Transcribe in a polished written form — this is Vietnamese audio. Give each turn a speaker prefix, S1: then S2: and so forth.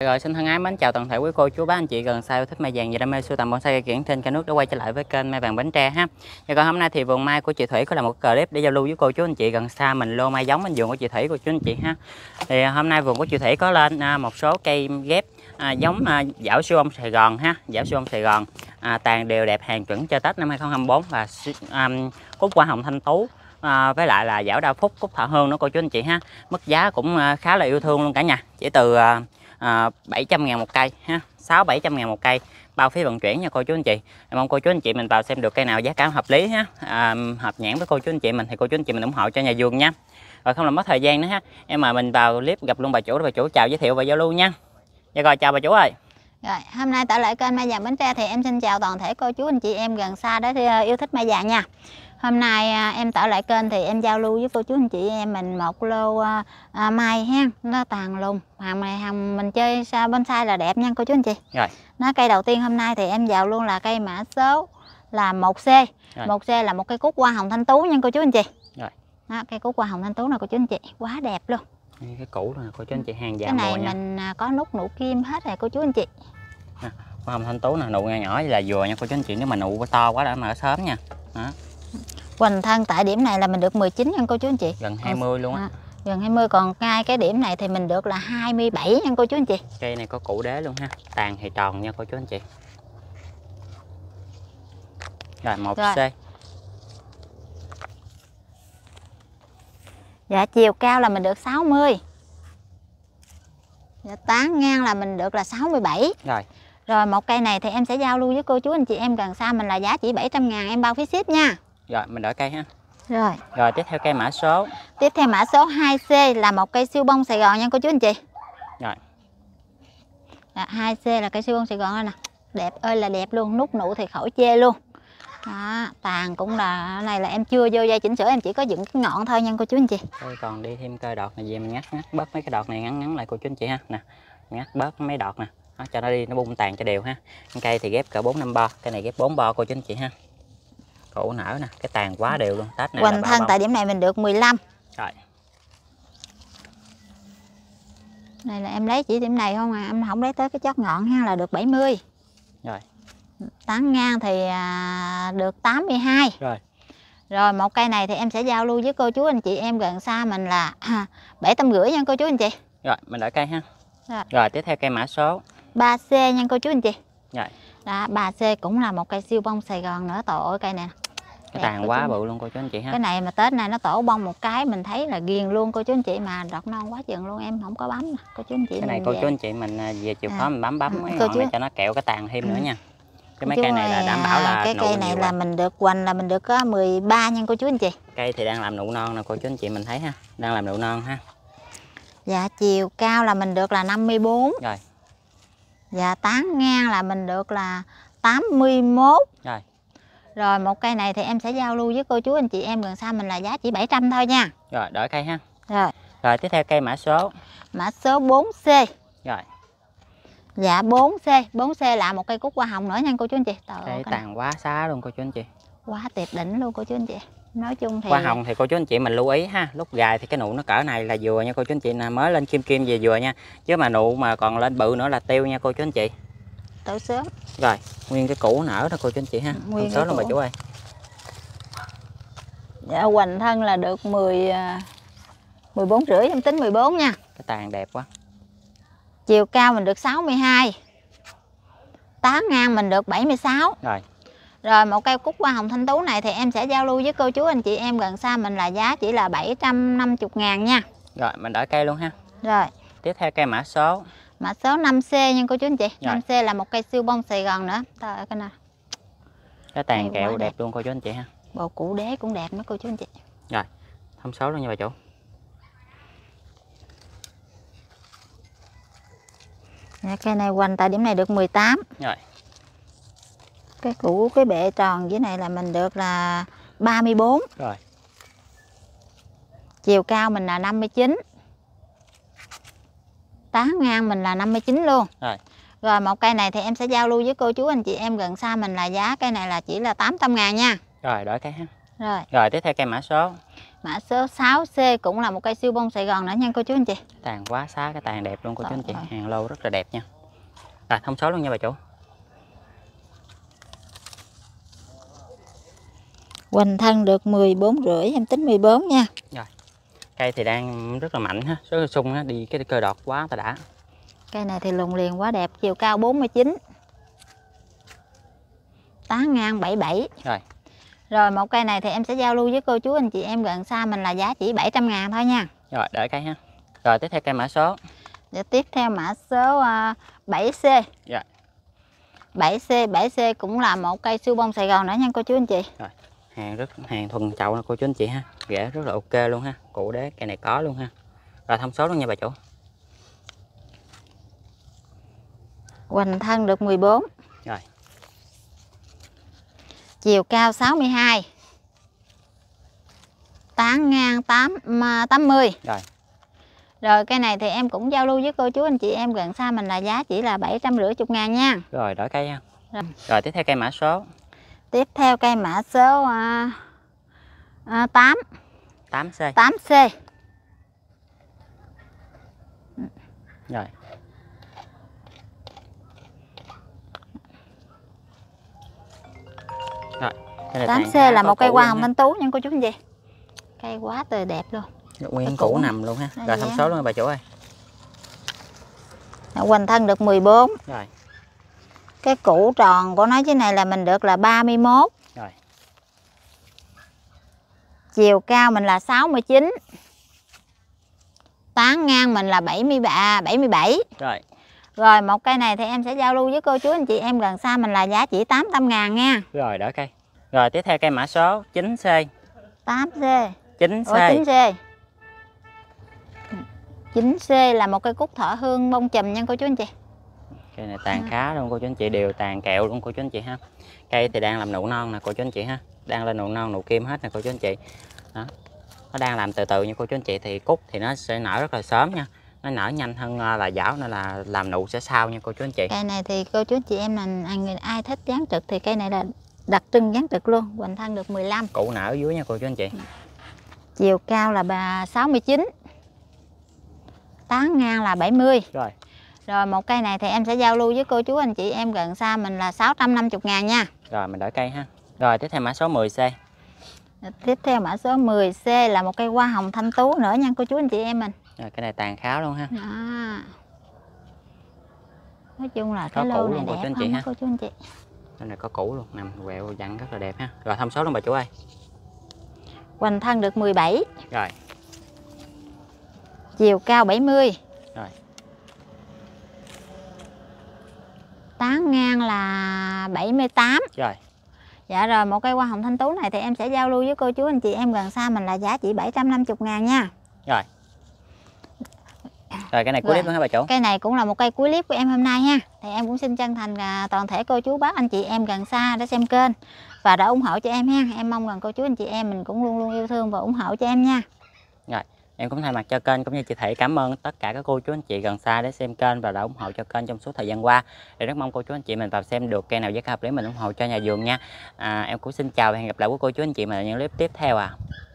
S1: Rồi xin thân ái mến chào toàn thể quý cô chú bác anh chị gần xa yêu thích mai vàng và đam mê sưu tầm bonsai cây kiểng trên kênh nước đã quay trở lại với kênh Mai Vàng Bến Tre ha. Và còn hôm nay thì vườn mai của chị Thủy có là một clip để giao lưu với cô chú anh chị gần xa mình lô mai giống bên vườn của chị Thủy cô chú anh chị ha. Thì hôm nay vườn của chị Thủy có lên một số cây ghép giống dảo siêu ông Sài Gòn ha, dảo siêu ông Sài Gòn tàn đều đẹp hàng chuẩn cho Tết năm 2024 và cúc hoa hồng thanh tú. Với lại là dảo đa phúc, cúc thọ hương nữa cô chú anh chị ha. Mức giá cũng khá là yêu thương luôn cả nhà, chỉ từ 700.000 một cây ha, 600-700.000 một cây bao phí vận chuyển nha cô chú anh chị. Mong cô chú anh chị mình vào xem được cây nào giá cả hợp lý ha, hợp nhãn với cô chú anh chị mình thì cô chú anh chị mình ủng hộ cho nhà vườn nha. Rồi không làm mất thời gian nữa ha, em mời mình vào clip gặp luôn bà chủ để bà chủ chào giới thiệu và giao lưu nha. Dạ rồi chào bà chủ ơi.
S2: Rồi, hôm nay trở lại kênh Mai Vàng Bến Tre thì em xin chào toàn thể cô chú anh chị em gần xa để yêu thích mai vàng nha. Hôm nay em trở lại kênh thì em giao lưu với cô chú anh chị em mình một lô mai ha, nó tàn lùng. Hàng này hàng mình chơi bonsai là đẹp nha cô chú anh chị.
S1: Rồi.
S2: Nó cây đầu tiên hôm nay thì em vào luôn là cây mã số là 1C.
S1: Rồi.
S2: 1C là một cây cúc hoa hồng thanh tú nha cô chú anh chị.
S1: Rồi.
S2: Đó, cây cúc hoa hồng thanh tú này cô chú anh chị, quá đẹp luôn.
S1: Cái cũ này cô chú anh chị hàng
S2: cái
S1: vàng
S2: này
S1: nha.
S2: mình có nút nụ kim hết rồi cô chú anh chị.
S1: Hoa hồng thanh tú nè, nụ nhỏ nhỏ là vừa nha cô chú anh chị, nếu mà nụ to quá đã mà sớm nha. Đó.
S2: Hoành thân tại điểm này là mình được 19 nha cô chú anh chị.
S1: Gần 20 luôn á.
S2: Gần 20, còn ngay cái điểm này thì mình được là 27 nha cô chú anh chị.
S1: Cây này có củ đế luôn ha, tàn thì tròn nha cô chú anh chị. Rồi 1C.
S2: Rồi. Dạ chiều cao là mình được 60. Dạ tán ngang là mình được là 67.
S1: Rồi.
S2: Rồi một cây này thì em sẽ giao lưu với cô chú anh chị em gần xa mình là giá chỉ 700.000 em bao phí ship nha.
S1: Rồi mình đổi cây ha.
S2: Rồi.
S1: Rồi tiếp theo cây mã số.
S2: Tiếp theo mã số 2C là một cây siêu bông Sài Gòn nha cô chú anh chị.
S1: Rồi.
S2: 2C là cây siêu bông Sài Gòn đây nè. Đẹp ơi là đẹp luôn, nút nụ thì khỏi chê luôn. Đó, tàn cũng là này là em chưa vô dây chỉnh sửa, em chỉ có dựng cái ngọn thôi nha cô chú anh chị.
S1: Tôi còn đi thêm cây đọt này về mình ngắt bớt mấy cái đọt này ngắn lại cô chú anh chị ha. Nè, ngắt bớt mấy đọt nè. Đó, cho nó đi nó bung tàn cho đều ha. Cây thì ghép cỡ 4-5 bo, cây này ghép 4 bo cô chú anh chị ha. Củ nở nè, cái tàn quá đều luôn. Tết này
S2: hoành thân tại điểm này mình được 15.
S1: Rồi.
S2: Này là em lấy chỉ điểm này không à, em không lấy tới cái chót ngọn ha là được 70.
S1: Rồi.
S2: Tán ngang thì được 82.
S1: Rồi.
S2: Rồi một cây này thì em sẽ giao lưu với cô chú anh chị em gần xa mình là 750 nha cô chú anh chị.
S1: Rồi mình đổi cây ha.
S2: Rồi
S1: tiếp theo cây mã số
S2: 3C nha cô chú anh chị.
S1: Rồi.
S2: Đó, 3C cũng là một cây siêu bông Sài Gòn nữa, tổ ơi cây này.
S1: Cái tàn quá bự luôn cô chú anh chị ha.
S2: Cái này mà Tết này nó tổ bông một cái mình thấy là ghiền luôn cô chú anh chị, mà đọt non quá chừng luôn, em không có bấm nè cô chú anh chị.
S1: Cái này cô chú anh chị mình về chịu khó mình bấm mấy
S2: cô
S1: ngọn
S2: chú...
S1: này cho nó kẹo cái tàn thêm nữa nha. Cái mấy cây này là đảm bảo là
S2: cái cây này là mình được hoành là mình được có 13 nha cô chú anh chị.
S1: Cây thì đang làm nụ non nè cô chú anh chị mình thấy ha, đang làm nụ non ha.
S2: Dạ chiều cao là mình được là 54.
S1: Rồi.
S2: Dạ tán ngang là mình được là 81.
S1: Rồi.
S2: Rồi một cây này thì em sẽ giao lưu với cô chú anh chị em gần xa mình là giá chỉ 700 thôi nha.
S1: Rồi đổi cây ha.
S2: Rồi.
S1: Rồi tiếp theo cây mã số
S2: 4C.
S1: Rồi.
S2: Dạ 4C. 4C là một cây cúc hoa hồng nữa nha cô chú anh chị.
S1: Cây tàn quá xá luôn cô chú anh chị.
S2: Quá tuyệt đỉnh luôn cô chú anh chị. Nói chung thì
S1: hoa hồng thì cô chú anh chị mình lưu ý ha, lúc gài thì cái nụ nó cỡ này là vừa nha cô chú anh chị, nè mới lên kim kim về vừa nha, chứ mà nụ mà còn lên bự nữa là tiêu nha cô chú anh chị.
S2: Tổ sớm.
S1: Rồi nguyên cái củ nở đó cô chú anh chị ha, nguyên sớm luôn bà chủ ơi.
S2: Dạ hoành thân là được 14 rưỡi, em tính 14 nha.
S1: Cái tàn đẹp quá.
S2: Chiều cao mình được 62. Tán ngang mình được 76.
S1: Rồi.
S2: Rồi một cây cúc hoa hồng thanh tú này thì em sẽ giao lưu với cô chú anh chị em gần xa mình là giá chỉ là 750.000 nha.
S1: Rồi mình đổi cây luôn ha.
S2: Rồi.
S1: Tiếp theo cây mã số
S2: 5C nha cô chú anh chị.
S1: Rồi.
S2: 5C là một cây siêu bông Sài Gòn nữa. Cái nào.
S1: Cái tàn kẹo đẹp luôn cô chú anh chị ha.
S2: Bộ củ đế cũng đẹp nữa cô chú anh chị.
S1: Rồi thông số luôn nha bà chủ.
S2: Cây này hoành tại điểm này được 18.
S1: Rồi.
S2: Cái củ cái bệ tròn dưới này là mình được là 34.
S1: Rồi.
S2: Chiều cao mình là 59. Tán ngang mình là 59 luôn.
S1: Rồi.
S2: Rồi một cây này thì em sẽ giao lưu với cô chú anh chị em gần xa mình là giá cây này là chỉ là 800.000 nha.
S1: Rồi đổi cây ha.
S2: Rồi.
S1: Rồi tiếp theo cây mã số
S2: mã số 6C cũng là một cây siêu bông Sài Gòn nữa nha cô chú anh chị.
S1: Tàn quá xá cái tàn đẹp luôn cô chú anh chị,
S2: Rồi.
S1: hàng lô rất là đẹp nha. Rồi thông số luôn nha bà chủ.
S2: Hoành thân được 14,5, em tính 14 nha.
S1: Rồi. Cây thì đang rất là mạnh ha, rất là sung á, đi cái cơ đọt quá ta đã.
S2: Cây này thì lùng liền quá đẹp, chiều cao 49. Tán ngang 77.
S1: Rồi.
S2: Rồi một cây này thì em sẽ giao lưu với cô chú anh chị em gần xa mình là giá chỉ 700.000 thôi nha.
S1: Rồi đợi cây ha. Rồi tiếp theo cây mã số.
S2: Để tiếp theo mã số 7C.
S1: Dạ.
S2: 7C cũng là một cây siêu bông Sài Gòn nữa nha cô chú anh chị.
S1: Rồi. Hàng thuần chậu nè cô chú anh chị ha. Rễ rất là ok luôn ha. Cụ đế cây này có luôn ha. Rồi thông số luôn nha bà chủ.
S2: Hoành thân được 14.
S1: Rồi.
S2: Chiều cao 62. Tán ngang 80.
S1: Rồi.
S2: Rồi cây này thì em cũng giao lưu với cô chú anh chị em gần xa mình là giá chỉ là 750.000 nha.
S1: Rồi đỡ cây ha. Rồi tiếp theo cây mã số.
S2: Tiếp theo cây mã số 8.
S1: 8C.
S2: 8C.
S1: Rồi. Rồi.
S2: 8C là một cây hoa hồng thanh tú nha cô chú anh chị. Cây quá tươi đẹp luôn.
S1: Nguyên củ nằm luôn ha. Rồi thông số luôn bà chủ ơi.
S2: Hoành thân được 14.
S1: Rồi.
S2: Cái củ tròn của nó dưới này là mình được là 31.
S1: Rồi.
S2: Chiều cao mình là 69. Tán ngang mình là 77.
S1: Rồi.
S2: Rồi một cây này thì em sẽ giao lưu với cô chú anh chị em gần xa mình là giá chỉ 800.000 nha.
S1: Rồi đỡ cây. Rồi tiếp theo cây mã số 9C.
S2: 8C.
S1: 9C.
S2: Ủa, 9C. 9C là một cây cúc thọ hương bông chùm nha cô chú anh chị.
S1: Cây này tàn khá luôn cô chú anh chị, đều tàn kẹo luôn cô chú anh chị ha. Cây thì đang làm nụ non nè cô chú anh chị ha. Đang lên nụ non nụ kim hết nè cô chú anh chị. Đó. Nó đang làm từ từ nha cô chú anh chị, thì cúc thì nó sẽ nở rất là sớm nha. Nó nở nhanh hơn là giảo nên là làm nụ sẽ sau nha cô chú anh chị.
S2: Cây này thì cô chú anh chị em là ai thích dáng trực thì cây này là đặc trưng dáng trực luôn. Hoành thân được 15.
S1: Củ nở ở dưới nha cô chú anh chị.
S2: Chiều cao là 69. Tán ngang là 70.
S1: Rồi.
S2: Rồi một cây này thì em sẽ giao lưu với cô chú anh chị em gần xa mình là 650.000 nha.
S1: Rồi mình đỡ cây ha. Rồi tiếp theo mã số 10C.
S2: Tiếp theo mã số 10C là một cây hoa hồng thanh tú nữa nha cô chú anh chị em mình.
S1: Rồi cái này tàn khá luôn ha.
S2: Đó. Nói chung là
S1: Có
S2: cái
S1: củ
S2: lô này
S1: luôn cô
S2: đẹp
S1: chú anh chị
S2: không
S1: ha.
S2: cô chú anh chị.
S1: Cái này có củ luôn, nằm quẹo dặn rất là đẹp ha. Rồi thông số luôn bà chủ ơi.
S2: Hoành thân được 17.
S1: Rồi.
S2: Chiều cao 70.
S1: Rồi.
S2: Tán ngang là 78.
S1: Rồi.
S2: Dạ rồi một cây hoa hồng thanh tú này thì em sẽ giao lưu với cô chú anh chị em gần xa mình là giá chỉ 750.000 nha.
S1: Rồi. Rồi cái này cuối clip luôn hả bà chủ?
S2: Cây này cũng là một cây cuối clip của em hôm nay ha. Thì em cũng xin chân thành toàn thể cô chú bác anh chị em gần xa đã xem kênh và đã ủng hộ cho em ha. Em mong rằng cô chú anh chị em mình cũng luôn luôn yêu thương và ủng hộ cho em nha.
S1: Rồi, em cũng thay mặt cho kênh cũng như chị Thị cảm ơn tất cả các cô chú anh chị gần xa để xem kênh và đã ủng hộ cho kênh trong suốt thời gian qua. Thì rất mong cô chú anh chị mình vào xem được cây nào giá hợp lý mình ủng hộ cho nhà vườn nha. Em cũng xin chào và hẹn gặp lại với cô chú anh chị mình ở những clip tiếp theo